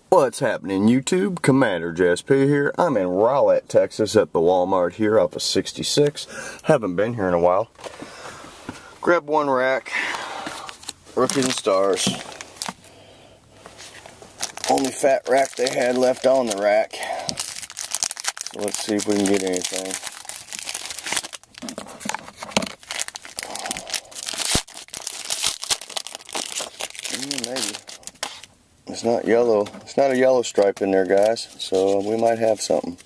What's happening, YouTube? Commander JSP here. I'm in Rowlett, Texas at the Walmart here off of 66. Haven't been here in a while. Grab one rack. Rookies and Stars. Only fat rack they had left on the rack. So let's see if we can get anything. Maybe. It's not yellow. It's not a yellow stripe in there, guys. So we might have something.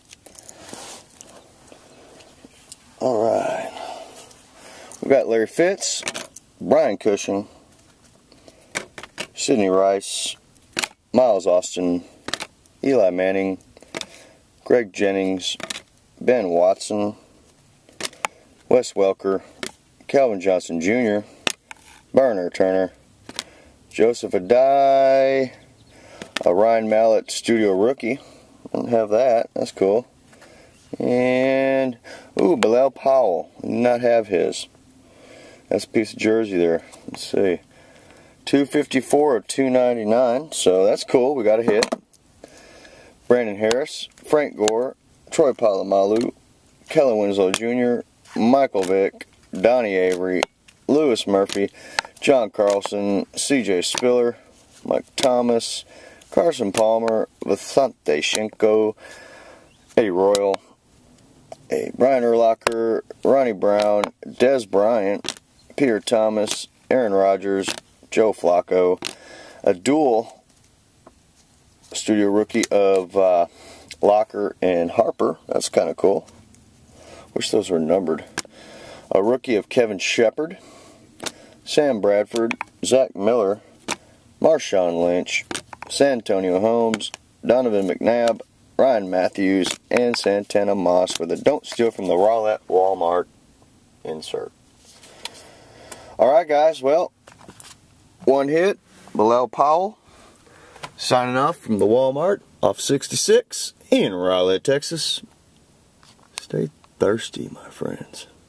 Alright. We got Larry Fitz, Brian Cushing, Sidney Rice, Miles Austin, Eli Manning, Greg Jennings, Ben Watson, Wes Welker, Calvin Johnson Jr., Burner Turner, Joseph Adai, a Ryan Mallett Studio Rookie. Don't have that. That's cool. And, ooh, Bilal Powell. Did not have his. That's a piece of jersey there. Let's see. 254 of 299. So that's cool. We got a hit. Brandon Harris, Frank Gore, Troy Polamalu, Kellen Winslow Jr., Michael Vick, Donnie Avery, Lewis Murphy, John Carlson, C.J. Spiller, Mike Thomas, Carson Palmer, Vasante Shenko, Eddie Royal, Brian Urlacher, Ronnie Brown, Des Bryant, Peter Thomas, Aaron Rodgers, Joe Flacco, a dual studio rookie of Locker and Harper. That's kind of cool. Wish those were numbered. A rookie of Kevin Shepard, Sam Bradford, Zach Miller, Marshawn Lynch, Santonio Holmes, Donovan McNabb, Ryan Matthews, and Santana Moss for the Don't Steal from the Rowlett Walmart insert. Alright guys, well, one hit, Bilal Powell, signing off from the Walmart off 66 in Rowlett, Texas. Stay thirsty, my friends.